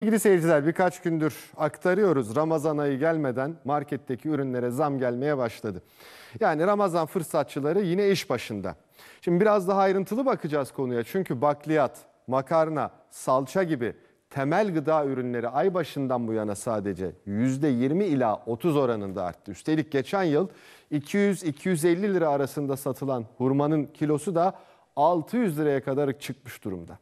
Sevgili seyirciler, birkaç gündür aktarıyoruz. Ramazan ayı gelmeden marketteki ürünlere zam gelmeye başladı. Yani Ramazan fırsatçıları yine iş başında. Şimdi biraz daha ayrıntılı bakacağız konuya. Çünkü bakliyat, makarna, salça gibi temel gıda ürünleri ay başından bu yana sadece %20 ila 30 oranında arttı. Üstelik geçen yıl 200-250 lira arasında satılan hurmanın kilosu da 600 liraya kadar çıkmış durumda.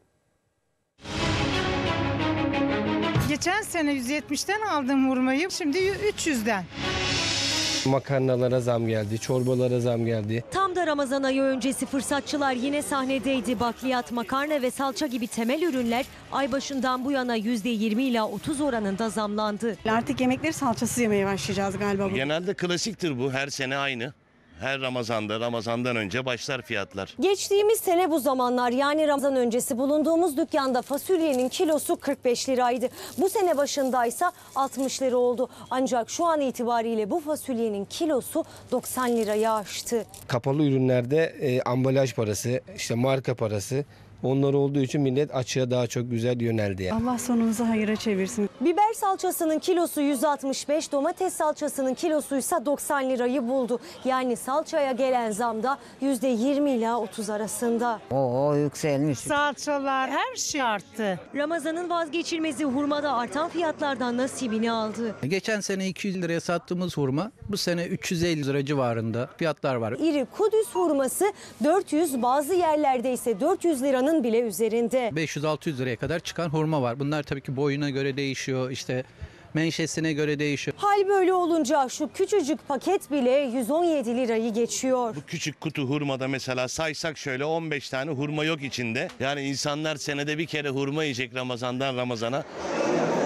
Geçen sene 170'ten aldığım hurmayı şimdi 300'den. Makarnalara zam geldi, çorbalara zam geldi. Tam da Ramazan ayı öncesi fırsatçılar yine sahnedeydi. Bakliyat, makarna ve salça gibi temel ürünler ay başından bu yana %20 ila 30 oranında zamlandı. Artık yemekleri salçasız yemeye başlayacağız galiba. Genelde klasiktir bu, her sene aynı. Her Ramazan'dan önce başlar fiyatlar. Geçtiğimiz sene bu zamanlar, yani Ramazan öncesi bulunduğumuz dükkanda fasulyenin kilosu 45 liraydı. Bu sene başındaysa 60 lira oldu. Ancak şu an itibariyle bu fasulyenin kilosu 90 liraya aştı. Kapalı ürünlerde ambalaj parası, işte marka parası, onlar olduğu için millet açığa daha çok güzel yöneldi. Yani. Allah sonunuzu hayıra çevirsin. Biber salçasının kilosu 165, domates salçasının kilosuysa 90 lirayı buldu. Yani salçaya gelen zam da %20 ila 30 arasında. Oo, yükselmiş. Salçalar her şey arttı. Ramazan'ın vazgeçilmezi hurmada artan fiyatlardan nasibini aldı. Geçen sene 200 liraya sattığımız hurma bu sene 350 lira civarında fiyatlar var. İri Kudüs hurması 400, bazı yerlerde ise 400 liranın bile üzerinde. 500-600 liraya kadar çıkan hurma var. Bunlar tabii ki boyuna göre değişiyor, işte menşesine göre değişiyor. Hal böyle olunca şu küçücük paket bile 117 lirayı geçiyor. Bu küçük kutu hurmada mesela saysak şöyle 15 tane hurma yok içinde. Yani insanlar senede bir kere hurma yiyecek Ramazan'dan Ramazan'a.